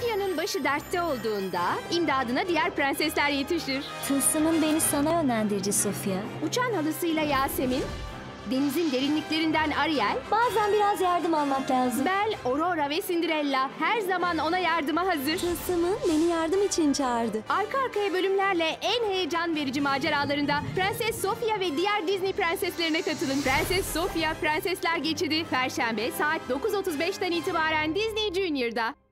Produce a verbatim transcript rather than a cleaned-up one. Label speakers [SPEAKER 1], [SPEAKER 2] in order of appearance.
[SPEAKER 1] Sofia'nın başı dertte olduğunda imdadına diğer prensesler yetişir.
[SPEAKER 2] Tılsımın beni sana yönlendirici Sofia.
[SPEAKER 1] Uçan halısıyla Yasemin, denizin derinliklerinden Ariel,
[SPEAKER 2] Bazen biraz yardım almak lazım.
[SPEAKER 1] Belle, Aurora ve Cinderella her zaman ona yardıma hazır.
[SPEAKER 2] Tılsımın beni yardım için çağırdı.
[SPEAKER 1] Arka arkaya bölümlerle en heyecan verici maceralarında Prenses Sofia ve diğer Disney prenseslerine katılın. Prenses Sofia Prensesler Geçidi Perşembe saat dokuz otuz beşten itibaren Disney Junior'da.